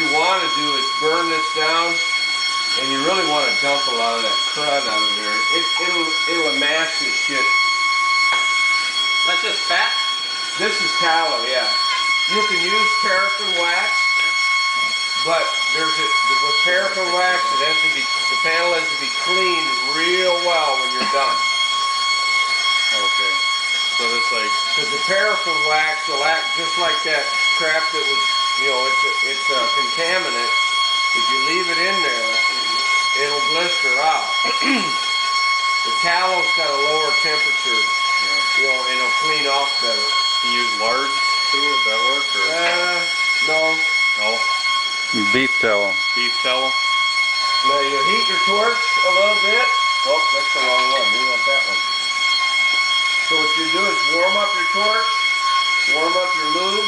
you want to do is burn this down, and you really want to dump a lot of that crud out of there. It'll amass this shit. That's just fat? This is tallow, yeah. You can use paraffin wax, but with paraffin wax, the panel has to be cleaned real well when you're done. Okay. So this because the paraffin wax will act just like that crap that was, it's a contaminant. If you leave it in there, it'll blister out. The tallow's got a lower temperature, and it'll clean off better. You use lard too? Would that work? Or? No. No. Beef tallow. Beef tallow. Now you heat your torch a little bit. Oh, that's the wrong one. You want that one. So what you do is warm up your torch, warm up your lube.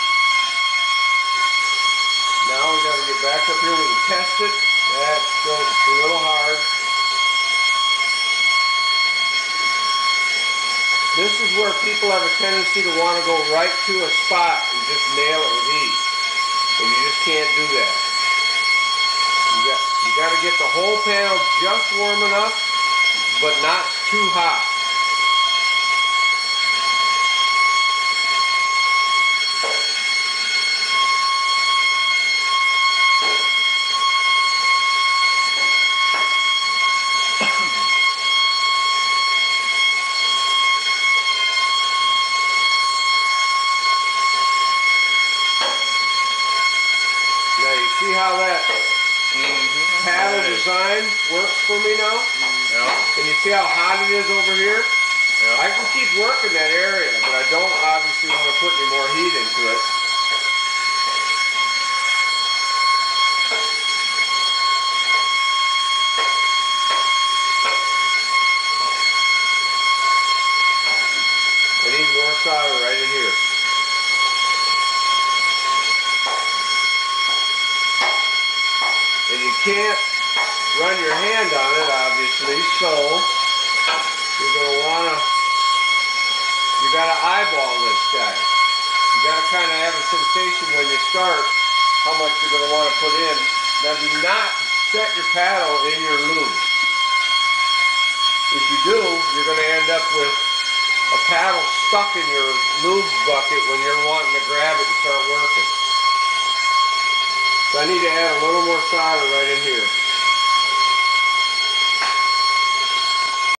Now we got to get back up here. We can test it. That's still a little hard. This is where people have a tendency to want to go right to a spot and just nail it with heat. And you just can't do that. You got to get the whole panel just warm enough, but not too hot. Now you see how that paddle design works for me now? Yeah. And you see how hot it is over here? Yeah. I can keep working that area, but I don't obviously want to put any more heat into it. I need more solder right in here. And you can't run your hand on it, obviously, so you're going to want to, you got to eyeball this guy. You got to kind of have a sensation when you start how much you're going to want to put in. Now do not set your paddle in your lube. If you do, you're going to end up with a paddle stuck in your lube bucket when you're wanting to grab it and start working. So I need to add a little more solder right in here.